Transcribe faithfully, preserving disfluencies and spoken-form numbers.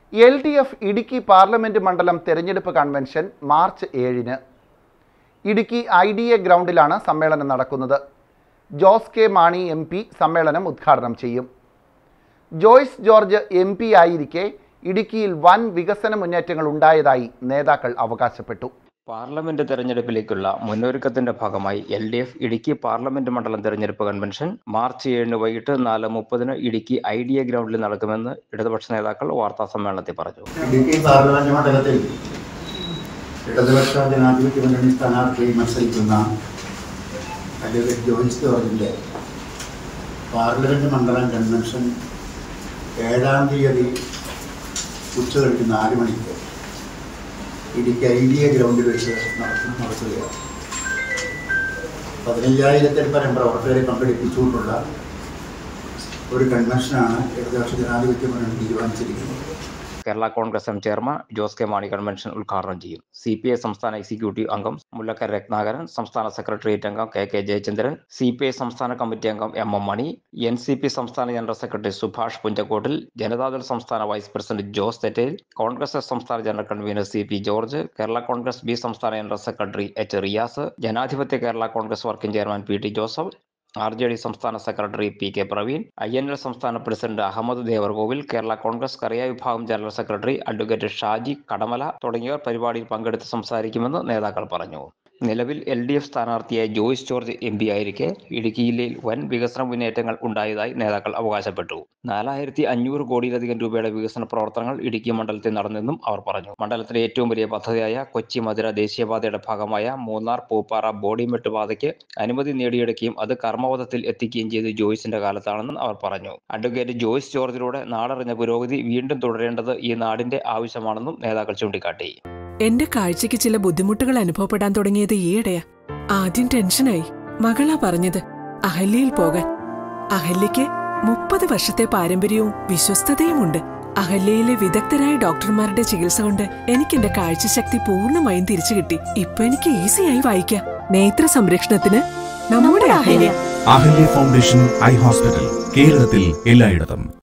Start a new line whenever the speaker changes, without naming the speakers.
L D F Idukki parliament മണ്ഡലം തെരഞ്ഞെടുപ്പ് convention March ഏഴിന് ഇടുക്കി ഐ ഡി എ ഗ്രൗണ്ടിലാണ് സമ്മേളനം നടക്കുന്നത്. Jose K Mani M P സമ്മേളനം ഉദ്ഘാടനം ചെയ്യും. ജോയ്സ് ജോർജ് എം പി ആയിരിക്കെ ഇടുക്കിയിൽ വൻ വികസന മുന്നേറ്റങ്ങൾ ഉണ്ടായതായി നേതാക്കൾ അവകാശപ്പെട്ടു.
പാർലമെന്റ് തെരഞ്ഞെടുപ്പിലേക്കുള്ള മുന്നൊരുക്കത്തിന്റെ ഭാഗമായി L D F Idukki parliament മണ്ഡലം തെരഞ്ഞെടുപ്പ് കൺവെൻഷൻ മാർച്ച് ഏഴിന് വൈകിട്ട് നാല് മുപ്പതിന് ഇടുക്കി ഐ ഡി എ ഗ്രൗണ്ടിൽ നടക്കുമെന്ന് ഇടതുപക്ഷ നേതാക്കൾ വാർത്താ സമ്മേളനത്തിൽ പറഞ്ഞു.
ഇടുക്കി പാർലമെന്റ് മണ്ഡലത്തിൽ ഇടതുപക്ഷ ജനാധിപത്യ മുന്നണി സ്ഥാനാർത്ഥിയായി മത്സരിക്കുന്ന അഡ്വക്കേറ്റ് ജോയ്സ് ജോർജിന്റെ പാർലമെന്റ് മണ്ഡലം കൺവെൻഷൻ ഏഴാം തീയതി ഉച്ചകഴിഞ്ഞ് നാല് മണിക്ക് ഇടുക്കി ഐ ഡി എ ഗ്രൗണ്ടിൽ വെച്ച് നടത്തുകയാണ്. പതിനയ്യായിരത്തിൽ പരം പ്രവർത്തകരെ പങ്കെടുപ്പിച്ചുകൊണ്ടുള്ള ഒരു കൺവെൻഷനാണ് ഇടതുപക്ഷ ജനാധിപത്യ മുന്നണി തീരുമാനിച്ചിരിക്കുന്നത്.
Kerala Congress M chairman Jose K Mani convention ഉദ്ഘാടനം ചെയ്യും. സി പി ഐ സംസ്ഥാന എക്സിക്യൂട്ടീവ് അംഗം മുല്ലക്കര രത്നാകരൻ, സംസ്ഥാന സെക്രട്ടേറിയറ്റ് അംഗം K K Jayachandran, C P I സംസ്ഥാന കമ്മിറ്റി അംഗം M M Mani, N C P സംസ്ഥാന ജനറൽ സെക്രട്ടറി സുഭാഷ് പുഞ്ചക്കോട്ടിൽ, ജനതാദൾ സംസ്ഥാന vice president Jose Thettel, Congress S സംസ്ഥാന general convener C P George, Kerala Congress B സംസ്ഥാന ജനറൽ സെക്രട്ടറി എച്ച് റിയാസ്, ജനാധിപത്യ Kerala Congress working chairman P T Joseph, R J D സംസ്ഥാന secretary P K Praveen, I N L സംസ്ഥാന president Ahammad Devarkovil, Kerala Congress Kariya വിഭാഗം general secretary advocate Shaji Kadamala തുടങ്ങിയവർ പരിപാടിയിൽ പങ്കെടുത്ത് സംസാരിക്കുമെന്ന് നേതാക്കൾ പറഞ്ഞു. നിലവിൽ എൽ ഡി എഫ് സ്ഥാനാർത്ഥിയായ ജോയ്സ് ജോർജ് എം പി ആയിരിക്കെ ഇടുക്കി ജില്ലയിൽ വൻ വികസന മുന്നേറ്റങ്ങൾ ഉണ്ടായതായി നേതാക്കൾ അവകാശപ്പെട്ടു. നാലായിരത്തി അഞ്ഞൂറ് കോടിയിലധികം രൂപയുടെ വികസന പ്രവർത്തനങ്ങൾ ഇടുക്കി മണ്ഡലത്തിൽ നടന്നെന്നും അവർ പറഞ്ഞു. മണ്ഡലത്തിലെ ഏറ്റവും വലിയ പദ്ധതിയായ കൊച്ചി മധുര ദേശീയപാതയുടെ ഭാഗമായ മൂന്നാർ പൂപ്പാറ ബോഡിമെട്ട് പാതയ്ക്ക് അനുമതി നേടിയെടുക്കുകയും അത് കർമ്മപഥത്തിൽ എത്തിക്കുകയും ചെയ്ത് ജോയ്സിന്റെ കാലത്താണെന്നും അവർ പറഞ്ഞു. അഡ്വക്കേറ്റ് ജോയ്സ് ജോർജിലൂടെ നാടറിഞ്ഞ പുരോഗതി വീണ്ടും തുടരേണ്ടത് ഈ നാടിന്റെ ആവശ്യമാണെന്നും നേതാക്കൾ ചൂണ്ടിക്കാട്ടി.
എന്റെ കാഴ്ചയ്ക്ക് ചില ബുദ്ധിമുട്ടുകൾ അനുഭവപ്പെടാൻ തുടങ്ങിയത് ഈയിടെയാ. ആദ്യം ടെൻഷനായി. മകളാ പറഞ്ഞത് അഹല്യയിൽ പോകാൻ. അഹല്യയ്ക്ക് മുപ്പത് വർഷത്തെ പാരമ്പര്യവും വിശ്വസ്തതയുമുണ്ട്. അഹല്യയിലെ വിദഗ്ധരായ ഡോക്ടർമാരുടെ ചികിത്സ കൊണ്ട് എനിക്ക് എന്റെ കാഴ്ചശക്തി പൂർണ്ണമായും തിരിച്ചു കിട്ടി. ഇപ്പൊ എനിക്ക് ഈസിയായി വായിക്കാം. നേത്ര സംരക്ഷണത്തിന് നമ്മുടെ Ahalya.
Ahalya foundation eye hospital കേരളത്തിൽ എല്ലായിടത്തും.